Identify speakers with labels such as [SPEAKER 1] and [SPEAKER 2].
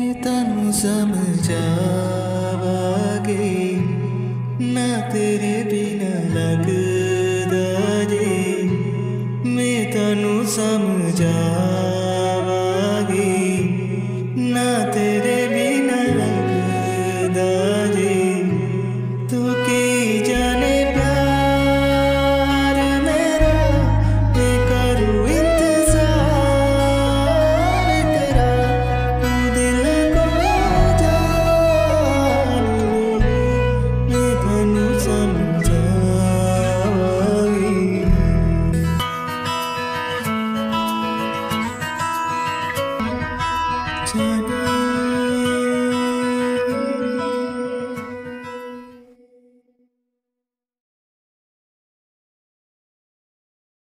[SPEAKER 1] तनु समझावागे ना तेरे बिना लगदा जे मैं तनु समझावागे ना तेरे बिना लगदा जे तू की जाने प्यार मेरा मैं करूँ इंतजार तेरा तू दिल को जान ले मैं तनु समझावागी जान